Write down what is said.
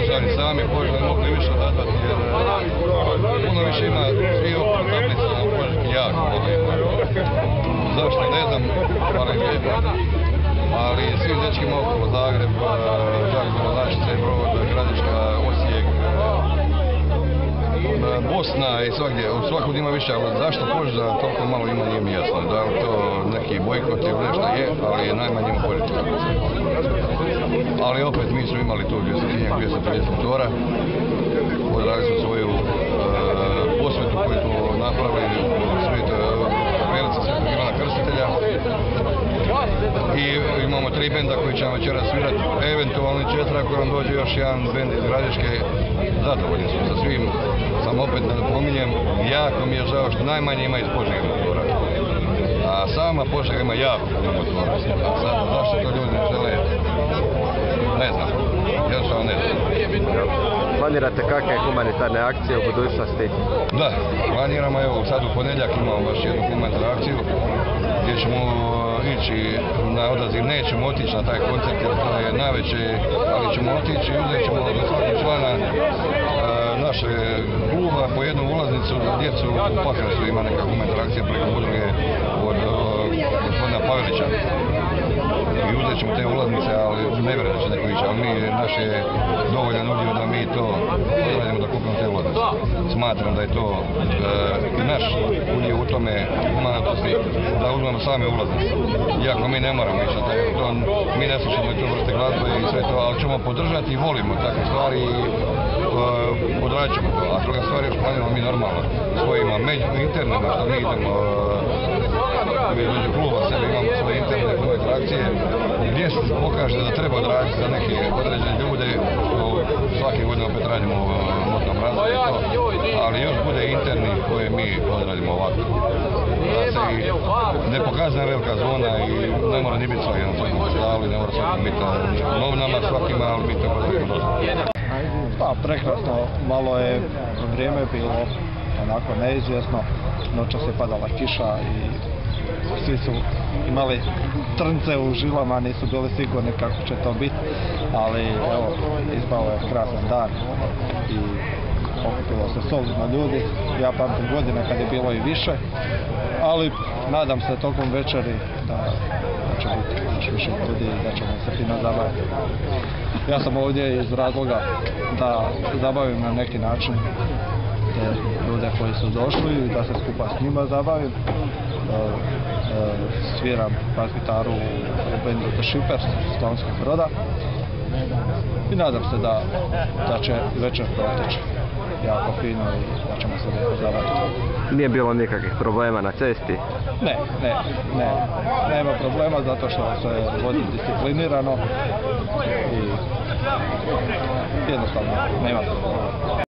Požari sami Požari mogli više odazvati jer puno više ima svi okolo tablica na Požarki jako malo ima. Zašto ne znam, ali svim dečkima okolo Zagreb, Đakovo, Našice, Brod, Gradiška, Osijek, Bosna i svakog ima više, ali zašto Požara toliko malo ima nije mi jasno. Da li to neki bojkot ili nešto je, ali je najmanje ima Požarka. Ali opet mi smo imali tu 250 motora, odradili smo svoju posvetu koju smo napravili u svijetu Velica Svetog Ivana Krstitelja i imamo 3 benda koji će večeras svirati, eventualno 4 ako nam dođe još jedan bend iz Gradiške. Zadovoljni smo sa svim, sam opet ne napominjem, jako mi je žao što najmanje ima iz Požege motora. A sama Požega ima jako puno motora. A sad zašto to ljudi ne žele, ne znam, jednostavno ne znam. Planirate kakve humanitarne akcije u budućnosti? Da, planiramo, evo sad u ponedjeljak imamo baš jednu humanitarnu akciju gdje ćemo ići na odaziv, nećemo otići na taj koncert jer to je najveće, ali ćemo otići i uzet ćemo za svakog člana naše kluba po jednu ulaznicu za djecu u Pakracu, ima neka humanitarna akcija preko udruge od gospodina Pavelića. I uzet ćemo te ulaznice, ali ne vjerujem da će neko ići, ali naš je dovoljan udio da mi to odradimo da kupimo te ulaznice. Smatram da je to i naš udio u tome humanitosti da uzmemo same ulaznice. Iako mi ne moramo ići na taj, mi ne slušamo i tu vrste glazbe i sve to, ali ćemo podržati i volimo takve stvari i odradit ćemo to. A druga stvar još planiramo mi normalno svojima internima što mi idemo među kluba sebe imamo svoje interne akcije gdje se pokaže da treba odraditi za neke određene ljude, svake godine opet radimo u notnom razvoju to, ali još bude interni koje mi odradimo ovako. Da se i ne pokazna velika zona i ne mora ni biti svaki na svakom festivalu, ne mora svakom biti novnama svakima, ali mi to odradimo dosta. Pa, prekrasno, malo je vrijeme bilo onako neizvjesno, noćas je padala kiša i svi su imali trnce u žilama, nisu bili sigurni kako će to biti, ali evo, ispao je krasan dan i okupilo se solidno ljudi. Ja pamtim godine kad je bilo i više, ali nadam se tokom večeri da će biti još više ljudi i da ćemo se fino zabaviti. Ja sam ovdje iz razloga da zabavim na neki način te ljude koji su došli i da se skupa s njima zabavim. Sviram bas gitaru u bendu The Shippers iz Slavonskog Broda i nadam se da će večer proteći jako fino i da ćemo se lijepo zabaviti. Nije bilo nikakvih problema na cesti? Nema problema zato što se vodi disciplinirano i jednostavno nema problema.